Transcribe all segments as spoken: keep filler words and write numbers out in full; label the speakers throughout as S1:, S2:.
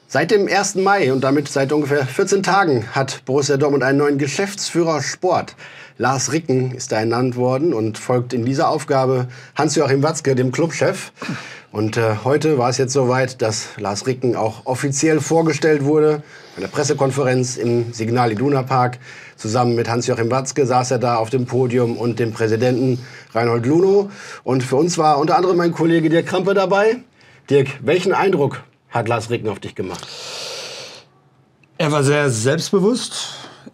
S1: Seit dem ersten Mai und damit seit ungefähr vierzehn Tagen hat Borussia Dortmund einen neuen Geschäftsführer Sport. Lars Ricken ist da ernannt worden und folgt in dieser Aufgabe Hans-Joachim Watzke, dem Clubchef. Und äh, heute war es jetzt soweit, dass Lars Ricken auch offiziell vorgestellt wurde. Bei der Pressekonferenz im Signal Iduna Park. Zusammen mit Hans-Joachim Watzke saß er da auf dem Podium und dem Präsidenten Reinhold Luno. Und für uns war unter anderem mein Kollege Dirk Krampe dabei. Dirk, welchen Eindruck hat Lars Ricken auf dich gemacht?
S2: Er war sehr selbstbewusst.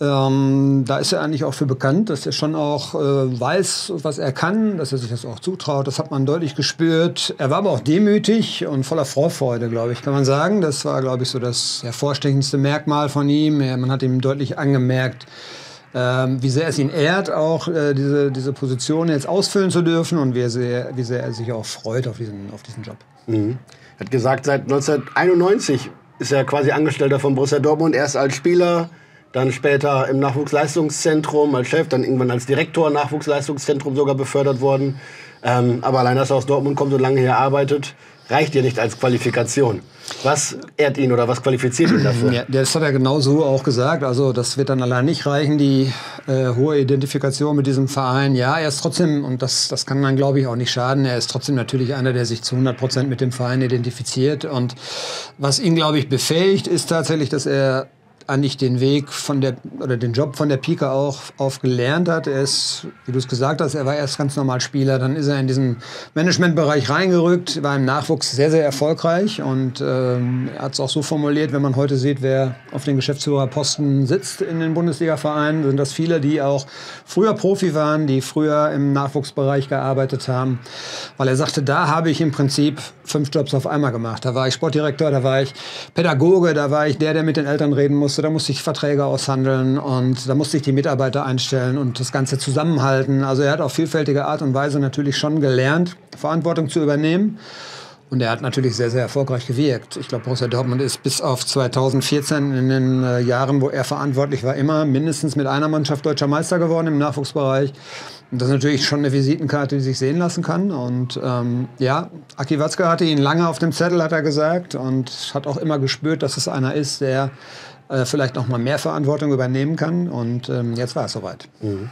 S2: Ähm, da ist er eigentlich auch für bekannt, dass er schon auch äh, weiß, was er kann, dass er sich das auch zutraut. Das hat man deutlich gespürt. Er war aber auch demütig und voller Vorfreude, glaube ich, kann man sagen. Das war, glaube ich, so das hervorstechendste Merkmal von ihm. Ja, man hat ihm deutlich angemerkt, ähm, wie sehr es ihn ehrt, auch äh, diese, diese Position jetzt ausfüllen zu dürfen und wie sehr, wie sehr er sich auch freut auf diesen, auf diesen Job.
S1: Mhm. Er hat gesagt, seit neunzehnhunderteinundneunzig ist er quasi Angestellter von Borussia Dortmund, erst als Spieler, dann später im Nachwuchsleistungszentrum als Chef, dann irgendwann als Direktor im Nachwuchsleistungszentrum sogar befördert worden. Ähm, aber allein, dass er aus Dortmund kommt und lange hier arbeitet, reicht dir nicht als Qualifikation. Was ehrt ihn oder was qualifiziert ihn dafür?
S2: Ja, das hat er genau so auch gesagt. Also das wird dann allein nicht reichen, die äh, hohe Identifikation mit diesem Verein. Ja, er ist trotzdem, und das, das kann dann, glaube ich, auch nicht schaden, er ist trotzdem natürlich einer, der sich zu hundert Prozent mit dem Verein identifiziert. Und was ihn, glaube ich, befähigt, ist tatsächlich, dass er eigentlich den Weg von der, oder den Job von der Pike auch auf gelernt hat. Er ist, wie du es gesagt hast, er war erst ganz normal Spieler, dann ist er in diesen Managementbereich reingerückt, war im Nachwuchs sehr, sehr erfolgreich und ähm, er hat es auch so formuliert, wenn man heute sieht, wer auf den Geschäftsführerposten sitzt in den Bundesliga-Vereinen, sind das viele, die auch früher Profi waren, die früher im Nachwuchsbereich gearbeitet haben, weil er sagte, da habe ich im Prinzip fünf Jobs auf einmal gemacht. Da war ich Sportdirektor, da war ich Pädagoge, da war ich der, der mit den Eltern reden musste, da musste ich Verträge aushandeln und da musste ich die Mitarbeiter einstellen und das Ganze zusammenhalten. Also er hat auf vielfältige Art und Weise natürlich schon gelernt, Verantwortung zu übernehmen. Und er hat natürlich sehr, sehr erfolgreich gewirkt. Ich glaube, Borussia Dortmund ist bis auf zweitausendvierzehn in den äh, Jahren, wo er verantwortlich war, immer mindestens mit einer Mannschaft deutscher Meister geworden im Nachwuchsbereich. Und das ist natürlich schon eine Visitenkarte, die sich sehen lassen kann. Und ähm, ja, Aki Watzke hatte ihn lange auf dem Zettel, hat er gesagt. Und hat auch immer gespürt, dass es einer ist, der äh, vielleicht noch mal mehr Verantwortung übernehmen kann. Und ähm, jetzt war es soweit.
S1: Mhm.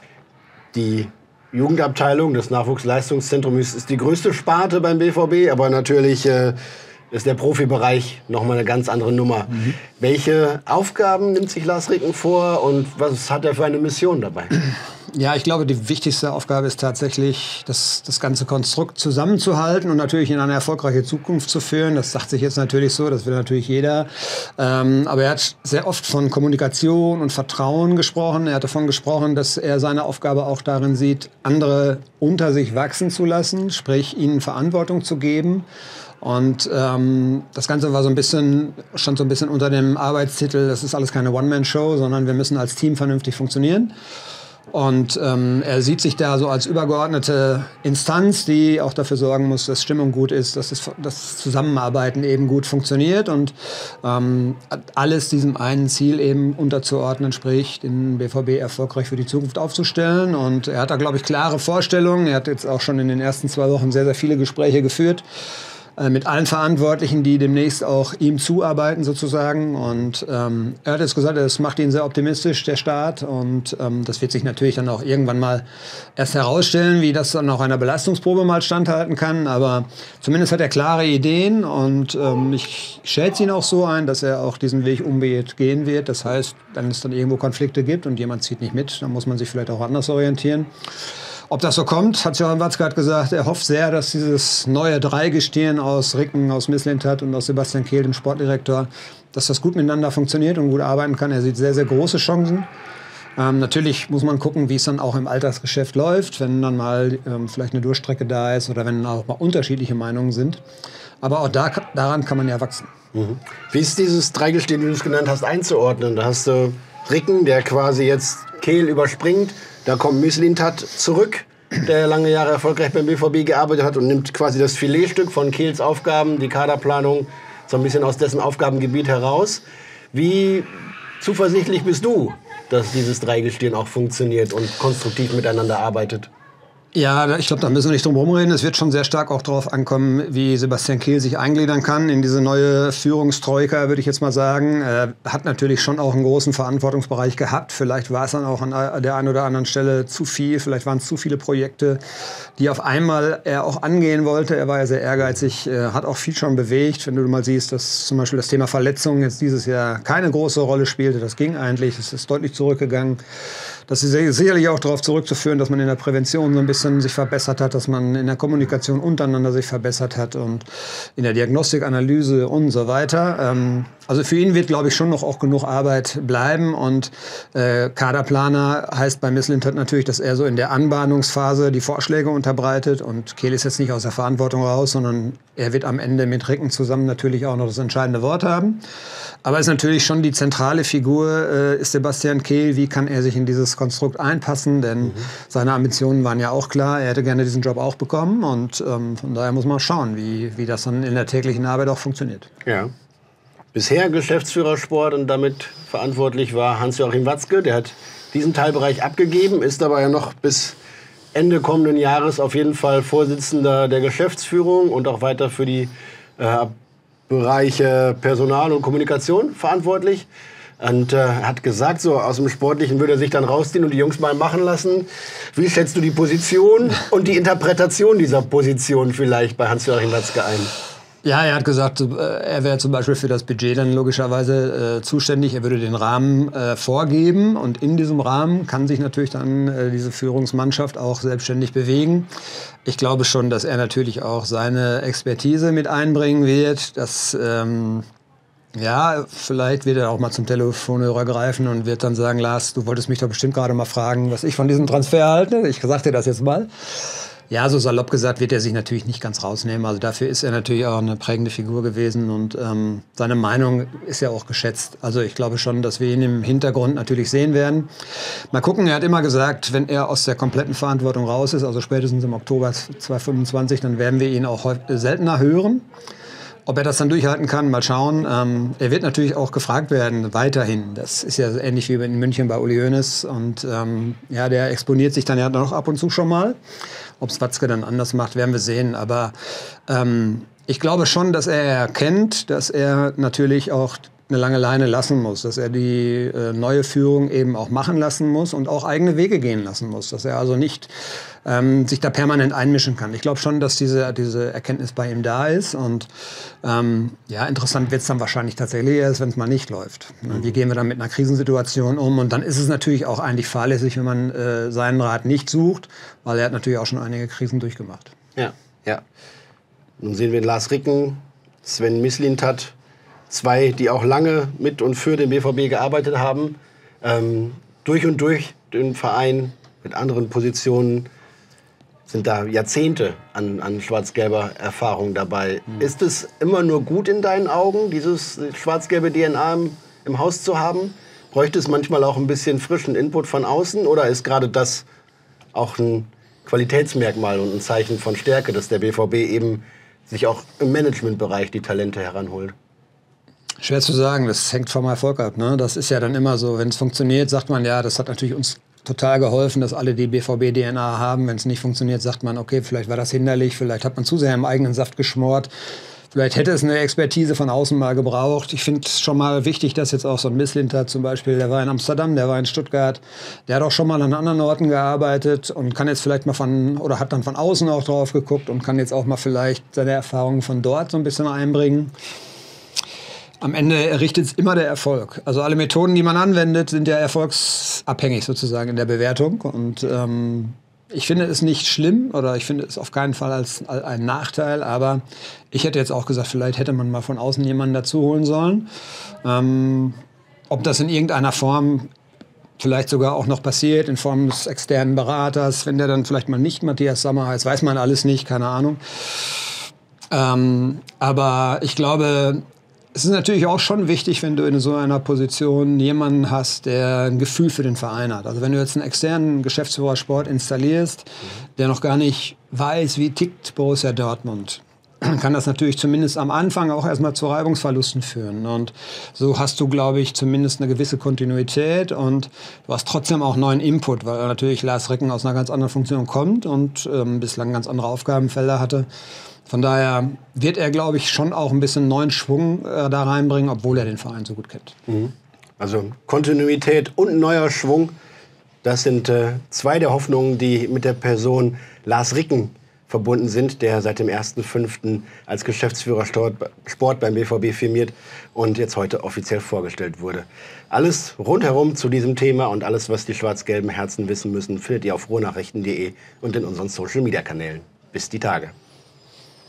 S1: Die Jugendabteilung des Nachwuchsleistungszentrums ist die größte Sparte beim B V B, aber natürlich äh, ist der Profibereich noch mal eine ganz andere Nummer. Mhm. Welche Aufgaben nimmt sich Lars Ricken vor und was hat er für eine Mission dabei?
S2: Ja, ich glaube, die wichtigste Aufgabe ist tatsächlich, das, das ganze Konstrukt zusammenzuhalten und natürlich in eine erfolgreiche Zukunft zu führen. Das sagt sich jetzt natürlich so, das will natürlich jeder. Ähm, aber er hat sehr oft von Kommunikation und Vertrauen gesprochen. Er hat davon gesprochen, dass er seine Aufgabe auch darin sieht, andere unter sich wachsen zu lassen, sprich ihnen Verantwortung zu geben. Und ähm, das Ganze war so ein bisschen, stand so ein bisschen unter dem Arbeitstitel, das ist alles keine One-Man-Show, sondern wir müssen als Team vernünftig funktionieren. Und ähm, er sieht sich da so als übergeordnete Instanz, die auch dafür sorgen muss, dass Stimmung gut ist, dass das, das Zusammenarbeiten eben gut funktioniert und ähm, alles diesem einen Ziel eben unterzuordnen, sprich den B V B erfolgreich für die Zukunft aufzustellen. Und er hat da, glaube ich, klare Vorstellungen. Er hat jetzt auch schon in den ersten zwei Wochen sehr, sehr viele Gespräche geführt mit allen Verantwortlichen, die demnächst auch ihm zuarbeiten sozusagen. Und ähm, er hat jetzt gesagt, es macht ihn sehr optimistisch, der Start. Und ähm, das wird sich natürlich dann auch irgendwann mal erst herausstellen, wie das dann auch einer Belastungsprobe mal standhalten kann. Aber zumindest hat er klare Ideen und ähm, ich schätze ihn auch so ein, dass er auch diesen Weg unbeirrt gehen wird. Das heißt, wenn es dann irgendwo Konflikte gibt und jemand zieht nicht mit, dann muss man sich vielleicht auch anders orientieren. Ob das so kommt, hat Joachim Watzke gesagt, er hofft sehr, dass dieses neue Dreigestirn aus Ricken, aus Mislintat und aus Sebastian Kehl, dem Sportdirektor, dass das gut miteinander funktioniert und gut arbeiten kann. Er sieht sehr, sehr große Chancen. Ähm, natürlich muss man gucken, wie es dann auch im Alltagsgeschäft läuft, wenn dann mal ähm, vielleicht eine Durchstrecke da ist oder wenn auch mal unterschiedliche Meinungen sind. Aber auch da, daran kann man ja wachsen.
S1: Mhm. Wie ist dieses Dreigestirn, wie du es genannt hast, einzuordnen? Da hast du Ricken, der quasi jetzt Kehl überspringt. Da kommt Mislintat zurück, der lange Jahre erfolgreich beim B V B gearbeitet hat und nimmt quasi das Filetstück von Kehls Aufgaben, die Kaderplanung, so ein bisschen aus dessen Aufgabengebiet heraus. Wie zuversichtlich bist du, dass dieses Dreigestirn auch funktioniert und konstruktiv miteinander arbeitet?
S2: Ja, ich glaube, da müssen wir nicht drum herum reden. Es wird schon sehr stark auch darauf ankommen, wie Sebastian Kehl sich eingliedern kann in diese neue Führungstroika, würde ich jetzt mal sagen. Er hat natürlich schon auch einen großen Verantwortungsbereich gehabt. Vielleicht war es dann auch an der einen oder anderen Stelle zu viel. Vielleicht waren es zu viele Projekte, die auf einmal er auch angehen wollte. Er war ja sehr ehrgeizig, hat auch viel schon bewegt. Wenn du mal siehst, dass zum Beispiel das Thema Verletzungen jetzt dieses Jahr keine große Rolle spielte, das ging eigentlich. Es ist deutlich zurückgegangen. Das ist sicherlich auch darauf zurückzuführen, dass man in der Prävention so ein bisschen sich verbessert hat, dass man in der Kommunikation untereinander sich verbessert hat und in der Diagnostik, Analyse und so weiter. Ähm, also für ihn wird, glaube ich, schon noch auch genug Arbeit bleiben. Und äh, Kaderplaner heißt bei Mislintat natürlich, dass er so in der Anbahnungsphase die Vorschläge unterbreitet. Und Kehl ist jetzt nicht aus der Verantwortung raus, sondern er wird am Ende mit Ricken zusammen natürlich auch noch das entscheidende Wort haben. Aber es ist natürlich schon die zentrale Figur, äh, ist Sebastian Kehl. Wie kann er sich in dieses Konstrukt einpassen? Denn mhm. seine Ambitionen waren ja auch klar. Er hätte gerne diesen Job auch bekommen. Und ähm, von daher muss man schauen, wie, wie das dann in der täglichen Arbeit auch funktioniert.
S1: Ja. Bisher Geschäftsführer Sport und damit verantwortlich war Hans-Joachim Watzke. Der hat diesen Teilbereich abgegeben, ist aber ja noch bis Ende kommenden Jahres auf jeden Fall Vorsitzender der Geschäftsführung und auch weiter für die äh, Bereiche Personal und Kommunikation verantwortlich. Und äh, hat gesagt, so aus dem Sportlichen würde er sich dann rausziehen und die Jungs mal machen lassen. Wie schätzt du die Position und die Interpretation dieser Position vielleicht bei Hans-Joachim Watzke ein?
S2: Ja, er hat gesagt, er wäre zum Beispiel für das Budget dann logischerweise äh, zuständig. Er würde den Rahmen äh, vorgeben und in diesem Rahmen kann sich natürlich dann äh, diese Führungsmannschaft auch selbstständig bewegen. Ich glaube schon, dass er natürlich auch seine Expertise mit einbringen wird. Dass, ähm, ja, vielleicht wird er auch mal zum Telefonhörer greifen und wird dann sagen, Lars, du wolltest mich doch bestimmt gerade mal fragen, was ich von diesem Transfer halte. Ich sag dir das jetzt mal. Ja, so salopp gesagt wird er sich natürlich nicht ganz rausnehmen. Also dafür ist er natürlich auch eine prägende Figur gewesen und ähm, seine Meinung ist ja auch geschätzt. Also ich glaube schon, dass wir ihn im Hintergrund natürlich sehen werden. Mal gucken, er hat immer gesagt, wenn er aus der kompletten Verantwortung raus ist, also spätestens im Oktober zweitausendfünfundzwanzig, dann werden wir ihn auch seltener hören. Ob er das dann durchhalten kann, mal schauen. Ähm, er wird natürlich auch gefragt werden, weiterhin. Das ist ja ähnlich wie in München bei Uli Hoeneß. Und ähm, ja, der exponiert sich dann ja noch ab und zu schon mal. Ob es Watzke dann anders macht, werden wir sehen. Aber ähm, ich glaube schon, dass er erkennt, dass er natürlich auch eine lange Leine lassen muss, dass er die äh, neue Führung eben auch machen lassen muss und auch eigene Wege gehen lassen muss, dass er also nicht ähm, sich da permanent einmischen kann. Ich glaube schon, dass diese, diese Erkenntnis bei ihm da ist und ähm, ja, interessant wird es dann wahrscheinlich tatsächlich erst, wenn es mal nicht läuft. Mhm. Wie gehen wir dann mit einer Krisensituation um? Und dann ist es natürlich auch eigentlich fahrlässig, wenn man äh, seinen Rat nicht sucht, weil er hat natürlich auch schon einige Krisen durchgemacht.
S1: Ja, ja. Nun sehen wir Lars Ricken, Sven Mislintat, zwei, die auch lange mit und für den B V B gearbeitet haben, ähm, durch und durch den Verein mit anderen Positionen, sind da Jahrzehnte an, an schwarz-gelber Erfahrung dabei. Mhm. Ist es immer nur gut in deinen Augen, dieses schwarz-gelbe D N A im, im Haus zu haben? Bräuchte es manchmal auch ein bisschen frischen Input von außen? Oder ist gerade das auch ein Qualitätsmerkmal und ein Zeichen von Stärke, dass der B V B eben sich auch im Managementbereich die Talente heranholt?
S2: Schwer zu sagen, das hängt vom Erfolg ab. Ne? Das ist ja dann immer so, wenn es funktioniert, sagt man, ja, das hat natürlich uns total geholfen, dass alle die B V B-D N A haben. Wenn es nicht funktioniert, sagt man, okay, vielleicht war das hinderlich, vielleicht hat man zu sehr im eigenen Saft geschmort. Vielleicht hätte es eine Expertise von außen mal gebraucht. Ich finde es schon mal wichtig, dass jetzt auch so ein Mislintat zum Beispiel, der war in Amsterdam, der war in Stuttgart, der hat auch schon mal an anderen Orten gearbeitet und kann jetzt vielleicht mal von, oder hat dann von außen auch drauf geguckt und kann jetzt auch mal vielleicht seine Erfahrungen von dort so ein bisschen einbringen. Am Ende errichtet es immer der Erfolg. Also alle Methoden, die man anwendet, sind ja erfolgsabhängig sozusagen in der Bewertung. Und ähm, ich finde es nicht schlimm oder ich finde es auf keinen Fall als, als ein Nachteil. Aber ich hätte jetzt auch gesagt, vielleicht hätte man mal von außen jemanden dazu holen sollen. Ähm, ob das in irgendeiner Form vielleicht sogar auch noch passiert, in Form des externen Beraters, wenn der dann vielleicht mal nicht Matthias Sammer heißt, weiß man alles nicht, keine Ahnung. Ähm, aber ich glaube, es ist natürlich auch schon wichtig, wenn du in so einer Position jemanden hast, der ein Gefühl für den Verein hat. Also wenn du jetzt einen externen Geschäftsführer Sport installierst, der noch gar nicht weiß, wie tickt Borussia Dortmund, kann das natürlich zumindest am Anfang auch erstmal zu Reibungsverlusten führen. Und so hast du, glaube ich, zumindest eine gewisse Kontinuität und du hast trotzdem auch neuen Input, weil natürlich Lars Ricken aus einer ganz anderen Funktion kommt und ähm, bislang ganz andere Aufgabenfelder hatte. Von daher wird er, glaube ich, schon auch ein bisschen neuen Schwung äh, da reinbringen, obwohl er den Verein so gut kennt.
S1: Mhm. Also Kontinuität und neuer Schwung, das sind äh, zwei der Hoffnungen, die mit der Person Lars Ricken verbunden sind, der seit dem ersten fünften als Geschäftsführer Sport beim B V B firmiert und jetzt heute offiziell vorgestellt wurde. Alles rundherum zu diesem Thema und alles, was die schwarz-gelben Herzen wissen müssen, findet ihr auf ruhrnachrichten punkt de und in unseren Social-Media-Kanälen. Bis die Tage.